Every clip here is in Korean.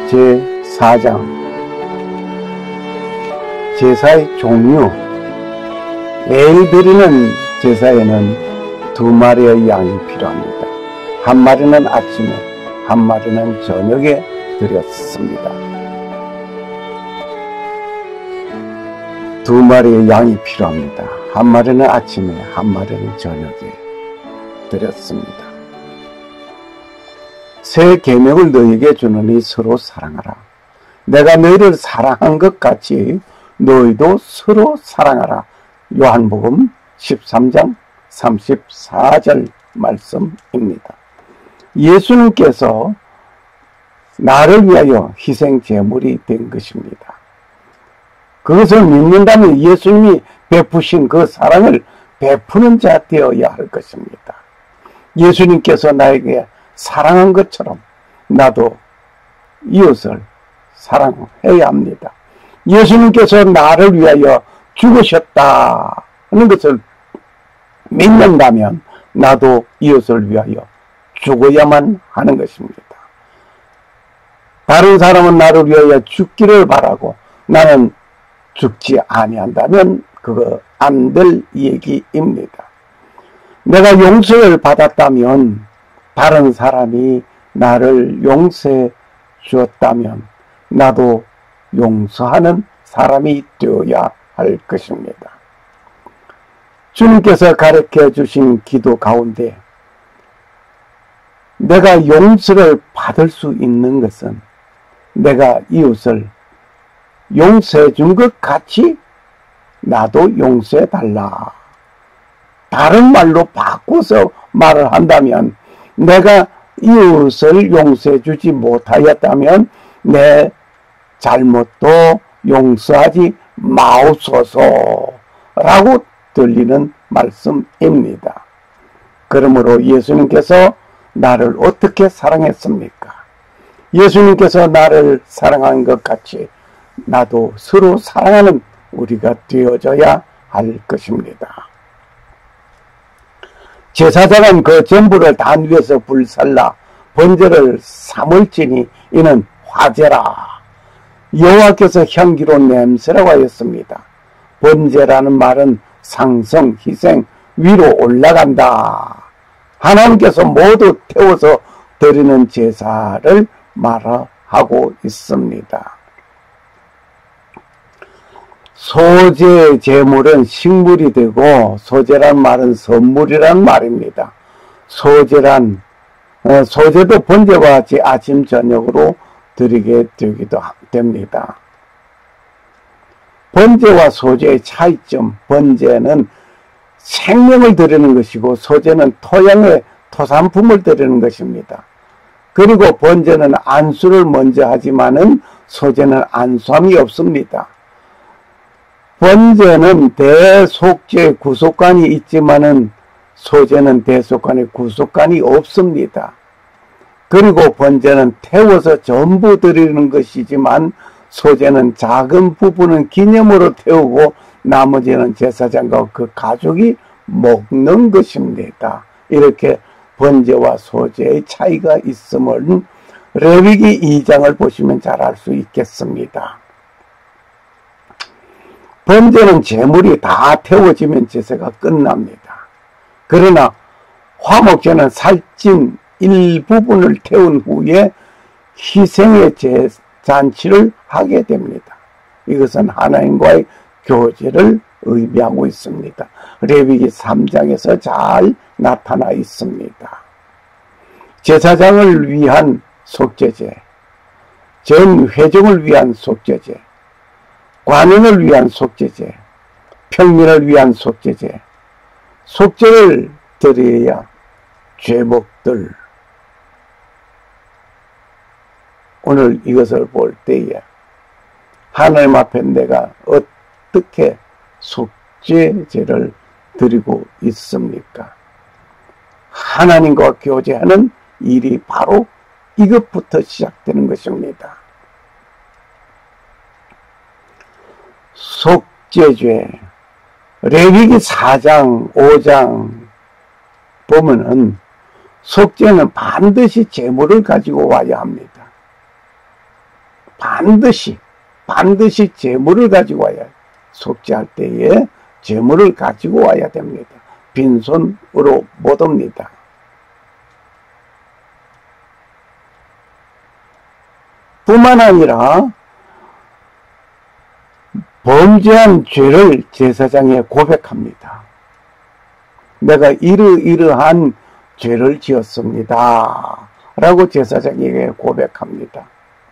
제4장 제사의 종류. 매일 드리는 제사에는 2마리의 양이 필요합니다. 한 마리는 아침에, 한 마리는 저녁에 드렸습니다. 2마리의 양이 필요합니다. 한 마리는 아침에, 한 마리는 저녁에 드렸습니다. 새 계명을 너희에게 주노니 서로 사랑하라. 내가 너희를 사랑한 것 같이 너희도 서로 사랑하라. 요한복음 13장 34절 말씀입니다. 예수님께서 나를 위하여 희생 제물이 된 것입니다. 그것을 믿는다면 예수님이 베푸신 그 사랑을 베푸는 자 되어야 할 것입니다. 예수님께서 나에게 사랑한 것처럼 나도 이웃을 사랑해야 합니다. 예수님께서 나를 위하여 죽으셨다는 것을 믿는다면 나도 이웃을 위하여 죽어야만 하는 것입니다. 다른 사람은 나를 위하여 죽기를 바라고 나는 죽지 아니한다면 그거 안 될 얘기입니다. 내가 용서를 받았다면, 다른 사람이 나를 용서해 주었다면 나도 용서하는 사람이 되어야 할 것입니다. 주님께서 가르쳐 주신 기도 가운데 내가 용서를 받을 수 있는 것은 내가 이웃을 용서해 준 것 같이 나도 용서해 달라. 다른 말로 바꿔서 말을 한다면 내가 이웃을 용서해 주지 못하였다면 내 잘못도 용서하지 마옵소서 라고 들리는 말씀입니다. 그러므로 예수님께서 나를 어떻게 사랑했습니까? 예수님께서 나를 사랑한 것 같이 나도 서로 사랑하는 우리가 되어져야 할 것입니다. 제사장은 그 전부를 단 위에서 불살라 번제를 삼을지니 이는 화제라. 여호와께서 향기로운 냄새라고 하였습니다. 번제라는 말은 상성, 희생, 위로 올라간다. 하나님께서 모두 태워서 드리는 제사를 말하고 있습니다. 소제 제물은 식물이 되고, 소제란 말은 선물이란 말입니다. 소제도 번제와 같이 아침 저녁으로 드리게 되기도 됩니다. 번제와 소제의 차이점. 번제는 생명을 드리는 것이고 소제는 토양의 토산품을 드리는 것입니다. 그리고 번제는 안수를 먼저 하지만은 소제는 안수함이 없습니다. 번제는 대속죄의 구속관이 있지만은 소제는 대속관의 구속관이 없습니다. 그리고 번제는 태워서 전부 드리는 것이지만 소제는 작은 부분은 기념으로 태우고 나머지는 제사장과 그 가족이 먹는 것입니다. 이렇게 번제와 소제의 차이가 있음을 레위기 2장을 보시면 잘 알 수 있겠습니다. 번제는 제물이 다 태워지면 제사가 끝납니다. 그러나 화목제는 살찐 일부분을 태운 후에 희생의 잔치를 하게 됩니다. 이것은 하나님과의 교제를 의미하고 있습니다. 레위기 3장에서 잘 나타나 있습니다. 제사장을 위한 속죄제, 전 회중을 위한 속죄제, 관원을 위한 속죄제, 평민을 위한 속죄제, 속죄를 드려야 죄목들. 오늘 이것을 볼 때에 하나님 앞에 내가 어떻게 속죄제를 드리고 있습니까? 하나님과 교제하는 일이 바로 이것부터 시작되는 것입니다. 속죄죄, 레위기 4장, 5장 보면은 속죄는 반드시 제물을 가지고 와야 합니다. 반드시 재물을 가지고 와야, 속죄할 때에 재물을 가지고 와야 됩니다. 빈손으로 못 옵니다. 뿐만 아니라 범죄한 죄를 제사장에 고백합니다. 내가 이러이러한 죄를 지었습니다 라고 제사장에게 고백합니다.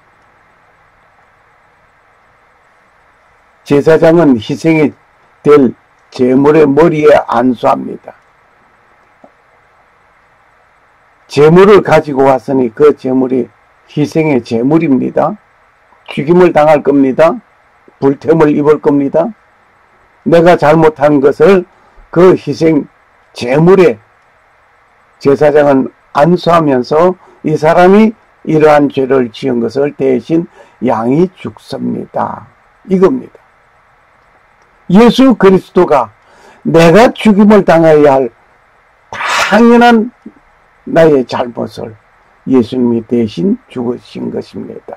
제사장은 희생이 될 제물의 머리에 안수합니다. 제물을 가지고 왔으니 그 제물이 희생의 제물입니다. 죽임을 당할 겁니다. 불템을 입을 겁니다. 내가 잘못한 것을 그 희생 제물에 제사장은 안수하면서 이 사람이 이러한 죄를 지은 것을 대신 양이 죽습니다. 이겁니다. 예수 그리스도가 내가 죽임을 당해야 할 당연한 나의 잘못을 예수님이 대신 죽으신 것입니다.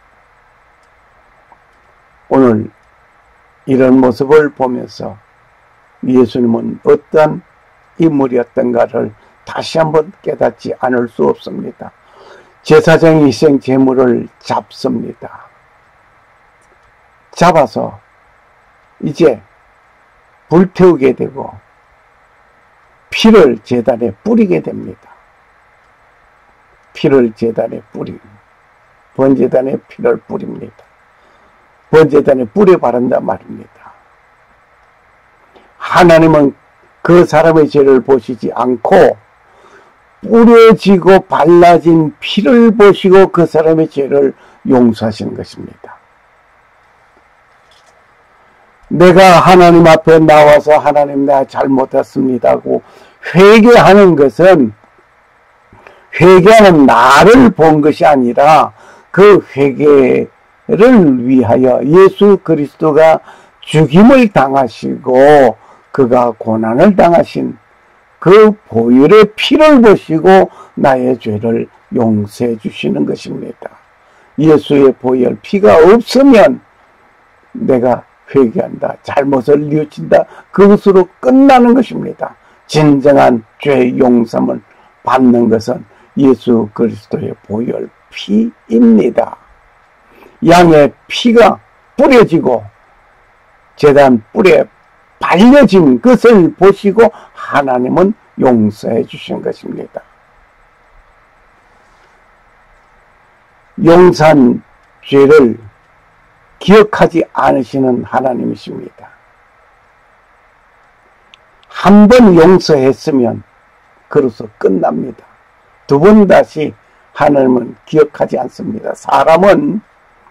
오늘 이런 모습을 보면서 예수님은 어떠한 인물이었던가를 다시 한번 깨닫지 않을 수 없습니다. 제사장이 희생 제물을 잡습니다. 잡아서 이제 불태우게 되고 피를 제단에 뿌리게 됩니다. 피를 제단에 번제단에 피를 뿌립니다. 번제단에 뿌려 바른단 말입니다. 하나님은 그 사람의 죄를 보시지 않고 뿌려지고 발라진 피를 보시고 그 사람의 죄를 용서하시는 것입니다. 내가 하나님 앞에 나와서 하나님 내가 잘못했습니다 하고 회개하는 것은 회개하는 나를 본 것이 아니라 그 회개를 위하여 예수 그리스도가 죽임을 당하시고 그가 고난을 당하신 그 보혈의 피를 보시고 나의 죄를 용서해 주시는 것입니다. 예수의 보혈 피가 없으면 내가 회개한다, 잘못을 뉘우친다, 그것으로 끝나는 것입니다. 진정한 죄 용서를 받는 것은 예수 그리스도의 보혈 피입니다. 양의 피가 뿌려지고 제단 뿔에 발려진 것을 보시고 하나님은 용서해 주신 것입니다. 용서한 죄를 기억하지 않으시는 하나님이십니다. 한 번 용서했으면 그로서 끝납니다. 두 번 다시 하나님은 기억하지 않습니다. 사람은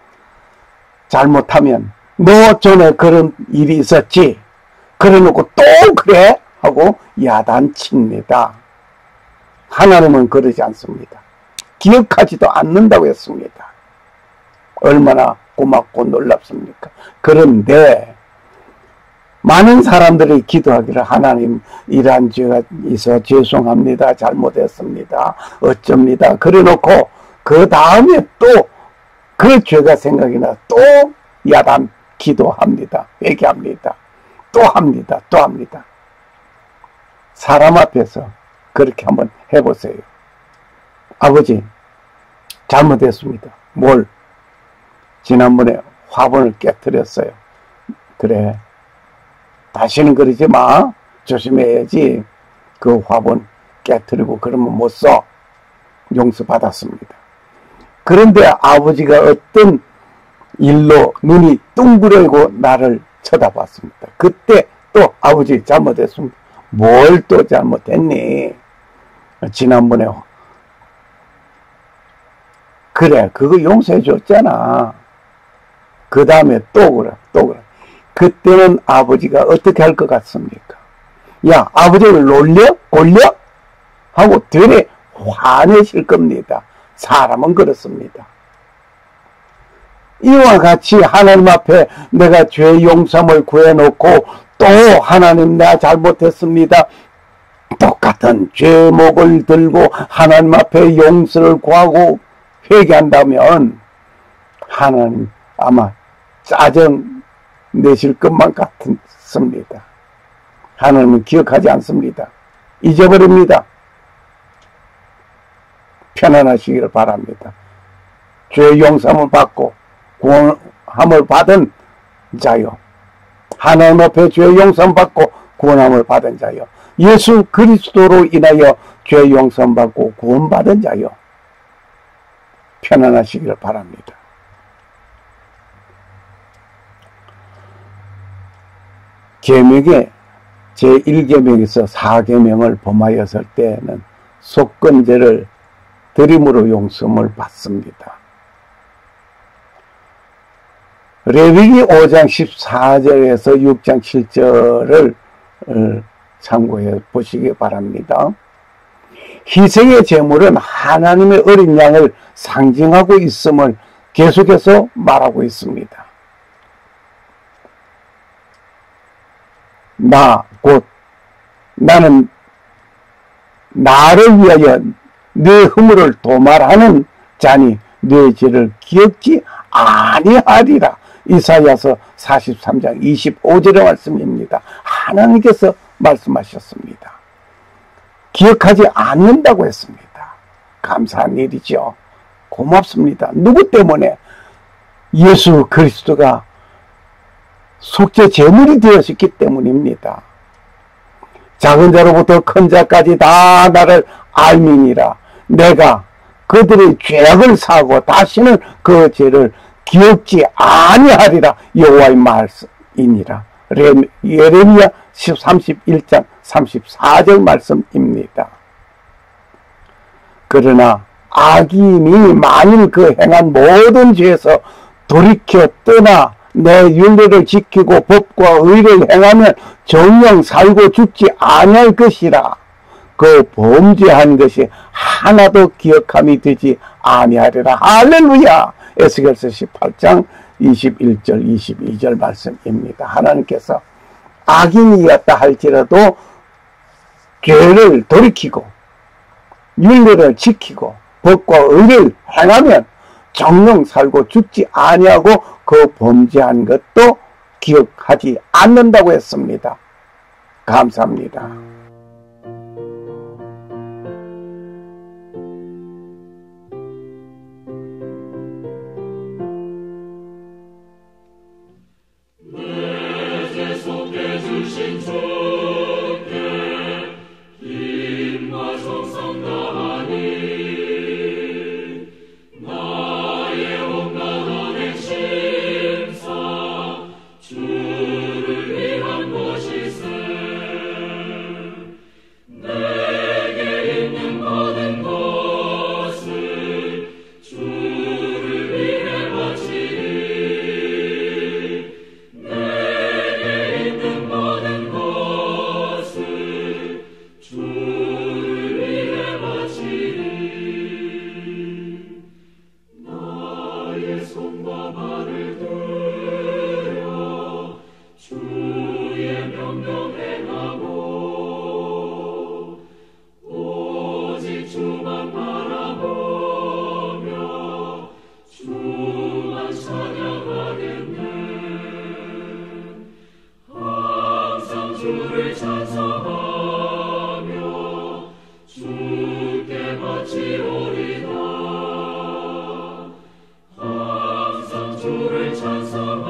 잘못하면 너 전에 그런 일이 있었지? 그래놓고 또 그래? 하고 야단칩니다. 하나님은 그러지 않습니다. 기억하지도 않는다고 했습니다. 얼마나 고맙고 놀랍습니까? 그런데 많은 사람들이 기도하기를 하나님 이러한 죄가 있어 죄송합니다. 잘못했습니다. 어쩝니다. 그래놓고 그 다음에 또 그 죄가 생각이 나 또 야단 기도합니다. 회개합니다. 또 합니다. 또 합니다. 사람 앞에서 그렇게 한번 해보세요. 아버지 잘못했습니다. 뭘? 지난번에 화분을 깨뜨렸어요. 그래 다시는 그러지 마. 조심해야지. 그 화분 깨뜨리고 그러면 못 써. 용서받았습니다. 그런데 아버지가 어떤 일로 눈이 둥그러고 나를 쳐다봤습니다. 그때 또 아버지 잘못했습니다. 뭘 또 잘못했니? 지난번에 그래 그거 용서해 줬잖아. 그 다음에 또 그래 또 그래. 그때는 아버지가 어떻게 할 것 같습니까? 야 아버지를 놀려? 골려? 하고 되레 화내실 겁니다. 사람은 그렇습니다. 이와 같이 하나님 앞에 내가 죄 용서를 구해놓고 또 하나님 내가 잘못했습니다. 똑같은 죄목을 들고 하나님 앞에 용서를 구하고 회개한다면 하나님 아마 짜증 내실 것만 같습니다. 하나님은 기억하지 않습니다. 잊어버립니다. 편안하시기를 바랍니다. 죄 용서함을 받고 구원함을 받은 자요. 하나님 앞에 죄 용서함 받고 구원함을 받은 자요. 예수 그리스도로 인하여 죄 용서함 받고 구원받은 자요. 편안하시기를 바랍니다. 계명의 제1계명에서 4계명을 범하였을 때에는 속건제를 드림으로 용서함을 받습니다. 레위기 5장 14절에서 6장 7절을 참고해 보시기 바랍니다. 희생의 제물은 하나님의 어린 양을 상징하고 있음을 계속해서 말하고 있습니다. 나는 나를 위하여 네 허물을 도말하는 자니 네 죄를 기억지 아니하리라. 이사야서 43장 25절의 말씀입니다. 하나님께서 말씀하셨습니다. 기억하지 않는다고 했습니다. 감사한 일이죠. 고맙습니다. 누구 때문에? 예수 그리스도가 속죄 제물이 되었기 때문입니다. 작은 자로부터 큰 자까지 다 나를 알미니라. 내가 그들의 죄악을 사고 다시는 그 죄를 기억지 아니하리라. 여호와의 말씀이니라. 예레미야 31장 34절 말씀입니다. 그러나 악인이 만일 그 행한 모든 죄에서 돌이켜 떠나 내 윤례를 지키고 법과 의를 행하면 정녕 살고 죽지 아니할 것이라. 그 범죄한 것이 하나도 기억함이 되지 아니하리라. 할렐루야. 에스겔서 18장 21절 22절 말씀입니다. 하나님께서 악인이었다 할지라도 죄를 돌이키고 윤례를 지키고 법과 의를 행하면 정령 살고 죽지 아니하고 그 범죄한 것도 기억하지 않는다고 했습니다. 감사합니다. 주를 찬송하며